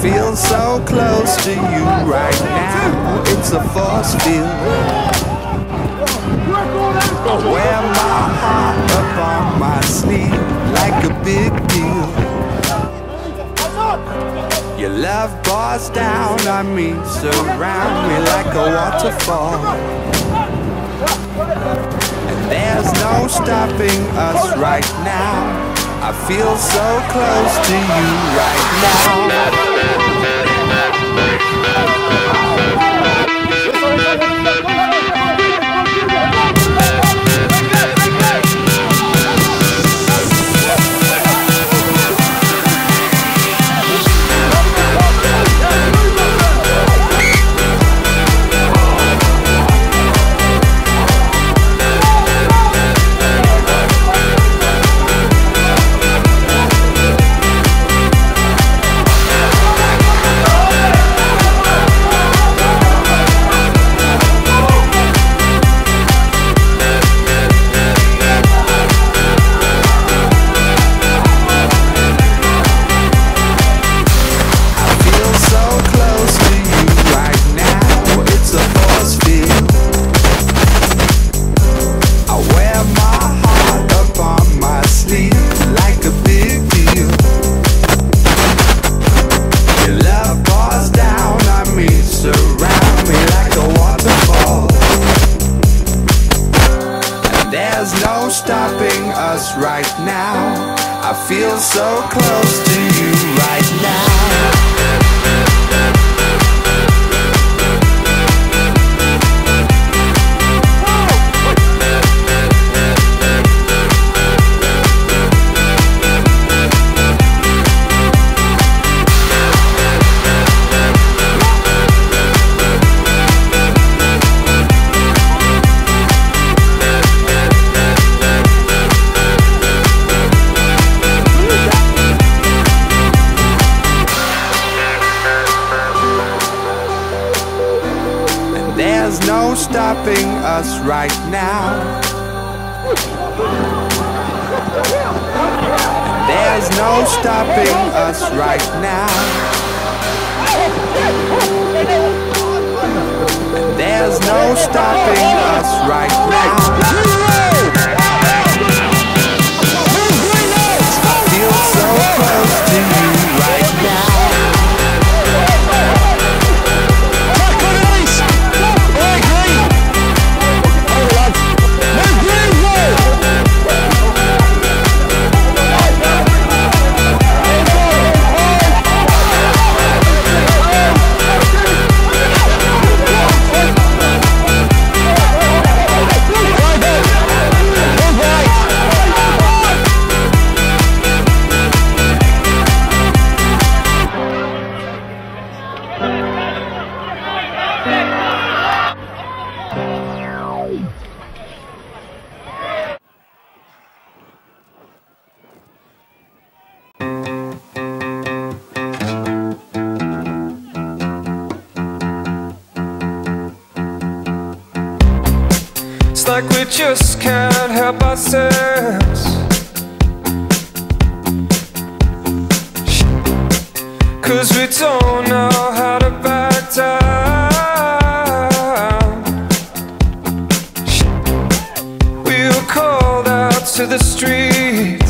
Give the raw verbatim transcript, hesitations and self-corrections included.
feel so close to you right now. It's a force field. I wear my heart up on my sleeve like a big deal. Your love pours down on me, surround me like a waterfall. And there's no stopping us right now. I feel so close to you right now. Stopping us right now. I feel so close to you right now. There's no stopping us right now. There's no stopping us right now. There's no stopping us right now. I feel so close to you right now. It's like we just can't help ourselves, 'cause we don't know how to back down. We were called out to the street